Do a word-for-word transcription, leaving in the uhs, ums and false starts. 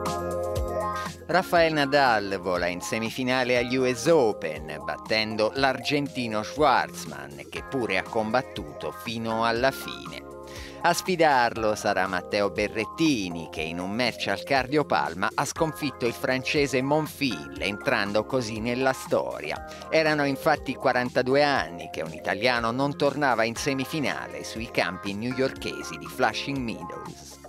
Rafael Nadal vola in semifinale agli U S Open, battendo l'argentino Schwartzman, che pure ha combattuto fino alla fine. A sfidarlo sarà Matteo Berrettini, che in un match al Cardiopalma ha sconfitto il francese Monfils, entrando così nella storia. Erano infatti quarantadue anni che un italiano non tornava in semifinale sui campi newyorkesi di Flushing Meadows.